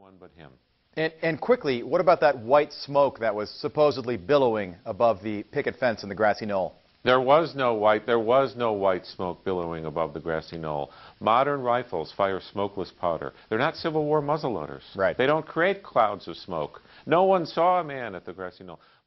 one but him. And quickly, what about that white smoke that was supposedly billowing above the picket fence in the Grassy Knoll? There was no white smoke billowing above the Grassy Knoll. Modern rifles fire smokeless powder. They're not Civil War muzzleloaders. Right. They don't create clouds of smoke. No one saw a man at the Grassy Knoll.